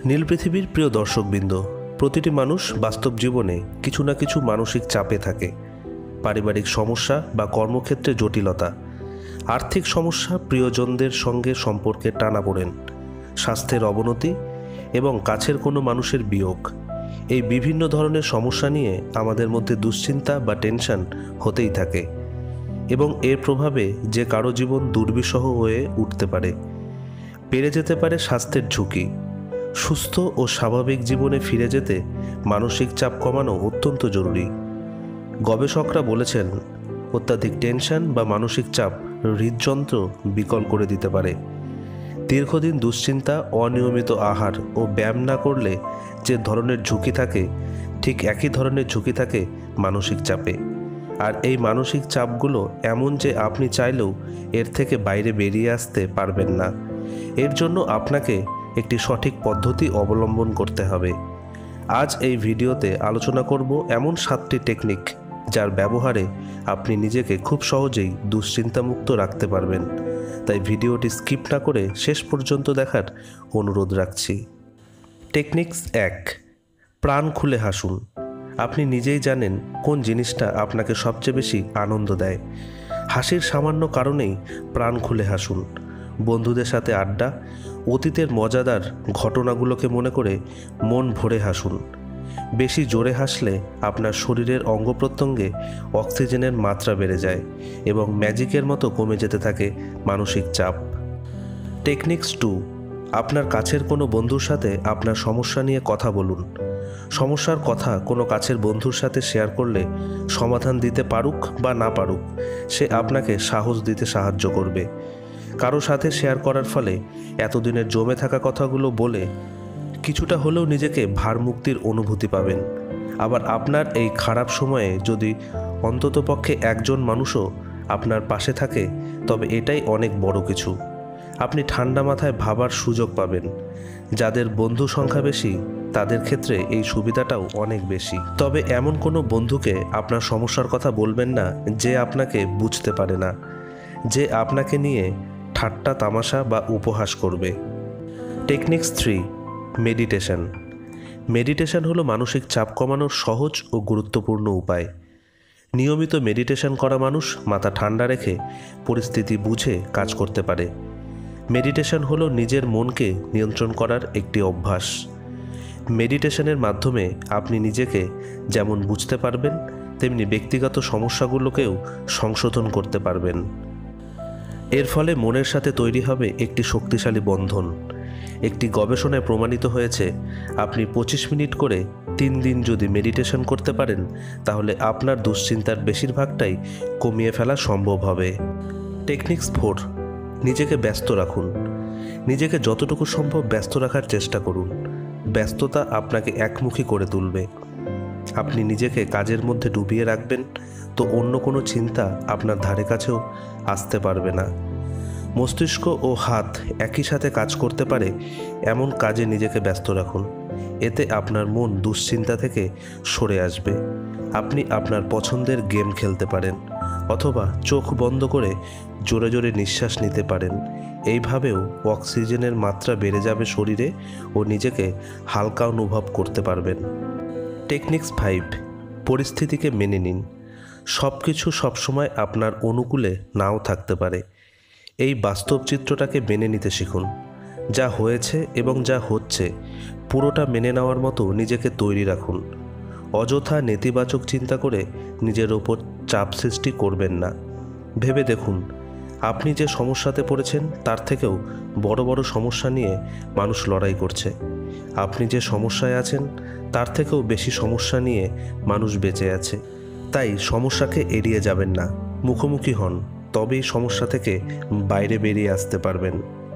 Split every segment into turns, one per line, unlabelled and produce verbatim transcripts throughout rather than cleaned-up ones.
নীল পৃথিবীর প্রিয় দর্শকবৃন্দ, প্রতিটি মানুষ বাস্তব জীবনে কিছু না কিছু মানসিক চাপে থাকে। পারিবারিক সমস্যা বা কর্মক্ষেত্রে জটিলতা, আর্থিক সমস্যা, প্রিয়জনদের সঙ্গে সম্পর্কে টানাপোড়েন, স্বাস্থ্যের অবনতি এবং কাছের কোনো মানুষের বিয়োগ। এই বিভিন্ন ধরনের সমস্যা নিয়ে আমাদের মধ্যে দুশ্চিন্তা বা টেনশন হতেই থাকে এবং এর প্রভাবে যে কারো জীবন দুর্বিষহ হয়ে উঠতে পারে। বেড়ে যেতে পারে স্বাস্থ্যের ঝুঁকি। সুস্থ ও স্বাভাবিক জীবনে ফিরে যেতে মানসিক চাপ কমানো অত্যন্ত জরুরি। গবেষকরা বলেছেন, অত্যাধিক টেনশন বা মানসিক চাপ হৃদযন্ত্র বিকল করে দিতে পারে। দীর্ঘদিন দুশ্চিন্তা, অনিয়মিত আহার ও ব্যায়াম না করলে যে ধরনের ঝুঁকি থাকে, ঠিক একই ধরনের ঝুঁকি থাকে মানসিক চাপে। আর এই মানসিক চাপগুলো এমন যে আপনি চাইলেও এর থেকে বাইরে বেরিয়ে আসতে পারবেন না। এর জন্য আপনাকে একটি সঠিক পদ্ধতি অবলম্বন করতে হবে। আজ এই ভিডিওতে আলোচনা করব এমন সাতটি টেকনিক যার ব্যবহারে আপনি নিজেকে খুব সহজেই দুশ্চিন্তামুক্ত রাখতে পারবেন। তাই ভিডিওটি স্কিপ না করে শেষ পর্যন্ত দেখার অনুরোধ রাখছি। টেকনিক্স এক, প্রাণ খুলে হাসুন। আপনি নিজেই জানেন কোন জিনিসটা আপনাকে সবচেয়ে বেশি আনন্দ দেয়। হাসির সামান্য কারণেই প্রাণ খুলে হাসুন। বন্ধুদের সাথে আড্ডা, অতীতের মজাদার ঘটনাগুলোকে মনে করে মন ভরে হাসুন। বেশি জোরে হাসলে আপনার শরীরের অঙ্গ প্রত্যঙ্গে অক্সিজেনের মাত্রা বেড়ে যায় এবং ম্যাজিকের মতো কমে যেতে থাকে মানসিক চাপ। টেকনিক্স টু, আপনার কাছের কোনো বন্ধুর সাথে আপনার সমস্যা নিয়ে কথা বলুন। সমস্যার কথা কোনো কাছের বন্ধুর সাথে শেয়ার করলে সমাধান দিতে পারুক বা না পারুক, সে আপনাকে সাহস দিতে সাহায্য করবে। কারো সাথে শেয়ার করার ফলে এতদিনের জমে থাকা কথাগুলো বলে কিছুটা হলেও নিজেকে ভারমুক্তির অনুভূতি পাবেন। আবার আপনার এই খারাপ সময়ে যদি অন্ততপক্ষে একজন মানুষও আপনার পাশে থাকে, তবে এটাই অনেক বড় কিছু। আপনি ঠান্ডা মাথায় ভাবার সুযোগ পাবেন। যাদের বন্ধু সংখ্যা বেশি, তাদের ক্ষেত্রে এই সুবিধাটাও অনেক বেশি। তবে এমন কোনো বন্ধুকে আপনার সমস্যার কথা বলবেন না যে আপনাকে বুঝতে পারে না, যে আপনাকে নিয়ে ঠাট্টা তামাশা বা উপহাস করবে। Techniques three, meditation. মেডিটেশন হলো মানসিক চাপ কমানোর সহজ ও গুরুত্বপূর্ণ উপায়। নিয়মিত মেডিটেশন করা মানুষ মাথা ঠান্ডা রেখে পরিস্থিতি বুঝে কাজ করতে পারে। মেডিটেশন হলো নিজের মনকে নিয়ন্ত্রণ করার একটি অভ্যাস। মেডিটেশনের মাধ্যমে আপনি নিজেকে যেমন বুঝতে পারবেন, তেমনি ব্যক্তিগত সমস্যাগুলোকেও সংশোধন করতে পারবেন। এর ফলে মনের সাথে তৈরি হবে একটি শক্তিশালী বন্ধন। একটি গবেষণায় প্রমাণিত হয়েছে, আপনি পঁচিশ মিনিট করে তিন দিন যদি মেডিটেশন করতে পারেন, তাহলে আপনার দুশ্চিন্তার বেশিরভাগটাই কমিয়ে ফেলা সম্ভব হবে। টেকনিক্স ফোর, নিজেকে ব্যস্ত রাখুন। নিজেকে যতটুকু সম্ভব ব্যস্ত রাখার চেষ্টা করুন। ব্যস্ততা আপনাকে একমুখী করে তুলবে। আপনি নিজেকে কাজের মধ্যে ডুবিয়ে রাখবেন তো অন্য কোনো চিন্তা আপনার ধারে কাছেও আসতে পারবে না। মস্তিষ্ক ও হাত একই সাথে কাজ করতে পারে এমন কাজে নিজেকে ব্যস্ত রাখুন। এতে আপনার মন দুশ্চিন্তা থেকে সরে আসবে। আপনি আপনার পছন্দের গেম খেলতে পারেন অথবা চোখ বন্ধ করে জোরে জোরে নিঃশ্বাস নিতে পারেন। এইভাবেও অক্সিজেনের মাত্রা বেড়ে যাবে শরীরে ও নিজেকে হালকা অনুভব করতে পারবেন। টেকনিক্স ফাইভ, পরিস্থিতিকে মেনে নিন। সব কিছু সবসময় আপনার অনুকূলে নাও থাকতে পারে। এই বাস্তব চিত্রটাকে মেনে নিতে শিখুন। যা হয়েছে এবং যা হচ্ছে পুরোটা মেনে নেওয়ার মতো নিজেকে তৈরি রাখুন। অযথা নেতিবাচক চিন্তা করে নিজের ওপর চাপ সৃষ্টি করবেন না। ভেবে দেখুন, আপনি যে সমস্যাতে পড়েছেন তার থেকেও বড় বড় সমস্যা নিয়ে মানুষ লড়াই করছে। আপনি যে সমস্যায় আছেন তার থেকেও বেশি সমস্যা নিয়ে মানুষ বেঁচে আছে। তাই সমস্যাকে এড়িয়ে যাবেন না, মুখোমুখি হন, তবেই সমস্যা থেকে বাইরে বেরিয়ে আসতে পারবেন।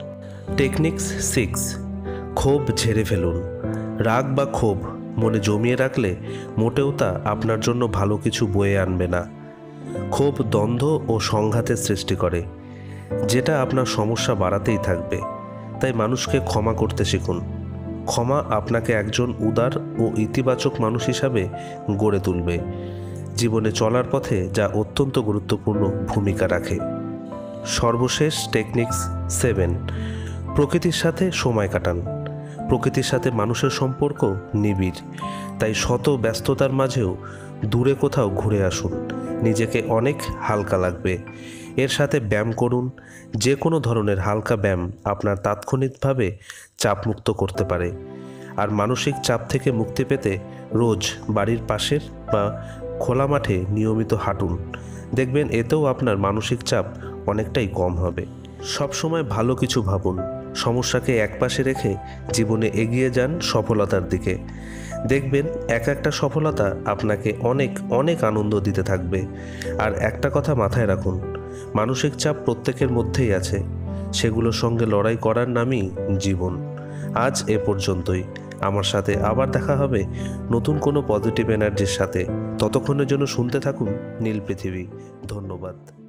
টেকনিক্স সিক্স, ক্ষোভ ঝেড়ে ফেলুন। রাগ বা ক্ষোভ মনে জমিয়ে রাখলে মোটেও তা আপনার জন্য ভালো কিছু বয়ে আনবে না। ক্ষোভ দ্বন্দ্ব ও সংঘাতের সৃষ্টি করে, যেটা আপনার সমস্যা বাড়াতেই থাকবে। তাই মানুষকে ক্ষমা করতে শিখুন। ক্ষমা আপনাকে একজন উদার ও ইতিবাচক মানুষ হিসাবে গড়ে তুলবে, জীবনে চলার পথে যা অত্যন্ত গুরুত্বপূর্ণ ভূমিকা রাখে। সর্বশেষ টেকনিক্স সেভেন, প্রকৃতির সাথে সময় কাটান। প্রকৃতির সাথে মানুষের সম্পর্ক নিবিড়। তাই শত ব্যস্ততার মাঝেও দূরে কোথাও ঘুরে আসুন, নিজেকে অনেক হালকা লাগবে। এর সাথে ব্যায়াম করুন। যে কোনো ধরনের হালকা ব্যায়াম আপনার তাৎক্ষণিকভাবে চাপমুক্ত করতে পারে। আর মানসিক চাপ থেকে মুক্তি পেতে রোজ বাড়ির পাশের বা খোলা মাঠে নিয়মিত হাঁটুন। দেখবেন এতেও আপনার মানসিক চাপ অনেকটাই কম হবে। সবসময় ভালো কিছু ভাবুন, সমস্যাকে একপাশে রেখে জীবনে এগিয়ে যান সফলতার দিকে। দেখবেন এক একটা সফলতা আপনাকে অনেক অনেক আনন্দ দিতে থাকবে। আর একটা কথা মাথায় রাখুন, মানসিক চাপ প্রত্যেকের মধ্যেই আছে, সেগুলোর সঙ্গে লড়াই করার নামই জীবন। আজ এ পর্যন্তই। আমার সাথে আবার দেখা হবে নতুন কোনো পজিটিভ এনার্জির সাথে। ততক্ষণের জন্য শুনতে থাকুন নীল পৃথিবী। ধন্যবাদ।